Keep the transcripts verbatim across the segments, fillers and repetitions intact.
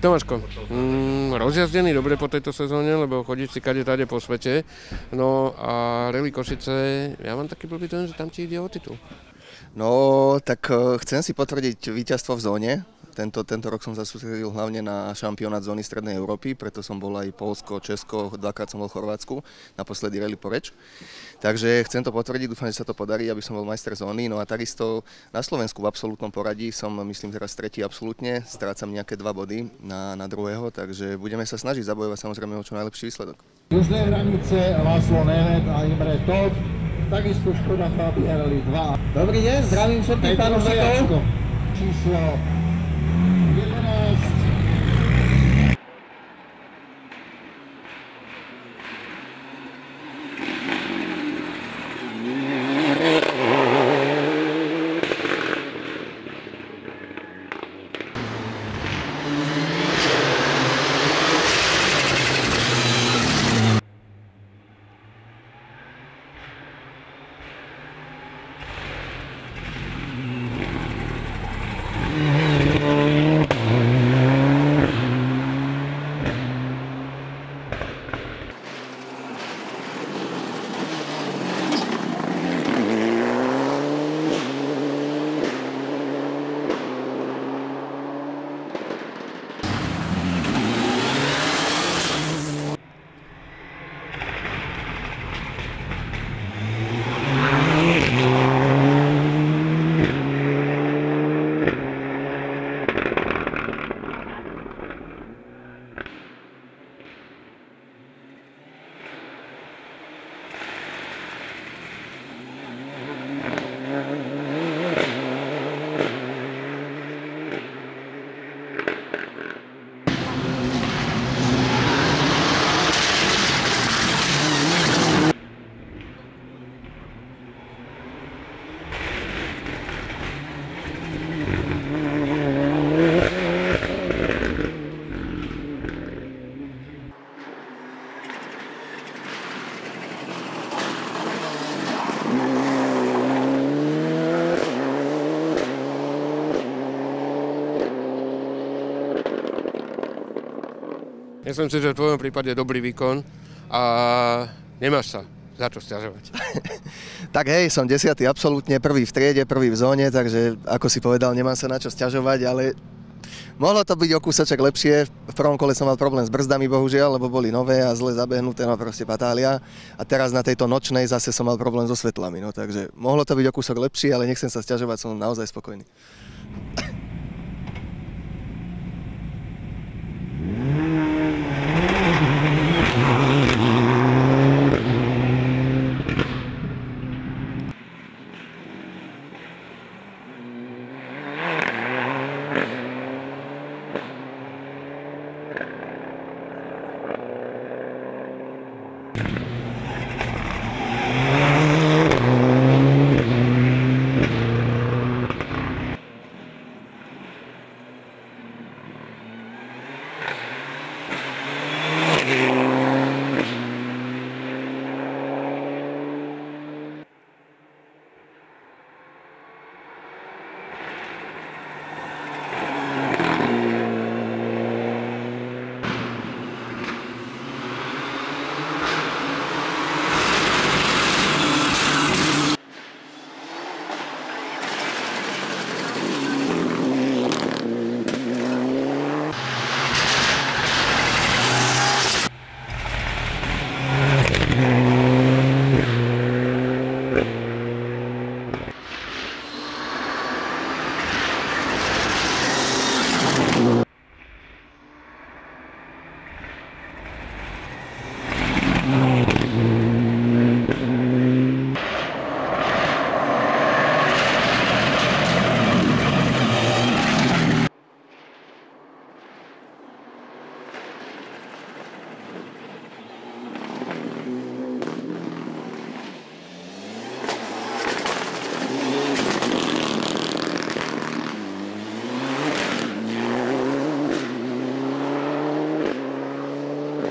Tomáško, mm, rozjazdený dobre po tejto sezóne, lebo chodíš si kade tade po svete. No a Rally Košice, ja mám taký blbý dojem, že tam ti ide o titul. No, tak chcem si potvrdiť víťazstvo v zóne. Tento, tento rok som sa sústredil hlavne na šampionát zóny Strednej Európy, preto som bol aj Poľsko, Česko, dvakrát som bol v Chorvátsku, naposledy Rally Poreč. Takže chcem to potvrdiť, dúfam, že sa to podarí, aby som bol majster zóny. No a takisto na Slovensku v absolútnom poradí som, myslím, teraz tretí absolútne, strácam nejaké dva body na, na druhého, takže budeme sa snažiť zabojovať samozrejme o čo najlepší výsledok. Južné hranice László Németh a Imre Todt, takisto Škoda Fabia Rally dva. Dobrý deň, zdravím všetkých fanúšikov. Číslo jedenásť. Myslím si, že v tvojom prípade je dobrý výkon a nemáš sa za čo sťažovať. Tak hej, som desiatý absolútne, prvý v triede, prvý v zóne, takže ako si povedal, nemám sa na čo sťažovať, ale mohlo to byť o kúsoček lepšie. V prvom kole som mal problém s brzdami, bohužiaľ, lebo boli nové a zle zabehnuté, no proste patália. A teraz na tejto nočnej zase som mal problém so svetlami, no takže mohlo to byť o kúsok lepšie, ale nechcem sa sťažovať, som naozaj spokojný.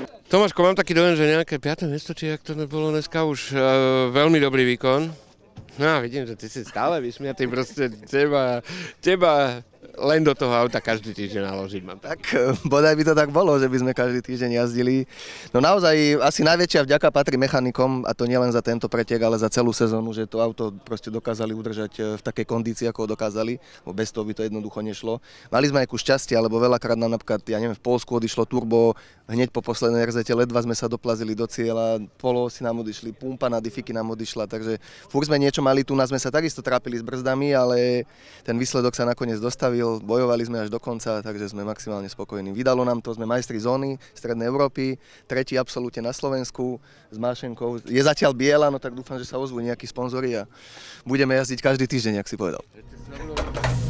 Tomáško, mám taký dojem, že nejaké piate miesto, či jak to nebolo dneska, už uh, veľmi dobrý výkon. No, vidím, že ty si stále vysmiatý, proste teba, teba len do toho auta každý týždeň naložiť mám. Tak bodaj by to tak bolo, že by sme každý týždeň jazdili. No naozaj asi najväčšia vďaka patrí mechanikom, a to nielen za tento pretek, ale za celú sezónu, že to auto proste dokázali udržať v takej kondícii, ako ho dokázali, bo bez toho by to jednoducho nešlo. Mali sme aj kus šťastia, lebo veľakrát nám napríklad, ja neviem, v Poľsku odišlo turbo, hneď po poslednej er zet, ledva sme sa doplazili do cieľa, polovosy nám odišli, pumpa na diffiky nám odišla, takže furt sme niečo mali, tu nás sme sa takisto trápili s brzdami, ale ten výsledok sa nakoniec dostavil, bojovali sme až do konca, takže sme maximálne spokojní. Vydalo nám to, sme majstri zóny Strednej Európy, tretí absolútne na Slovensku s Mášenkou. Je zatiaľ biela, no tak dúfam, že sa ozvú nejakí sponzori a budeme jazdiť každý týždeň, jak si povedal.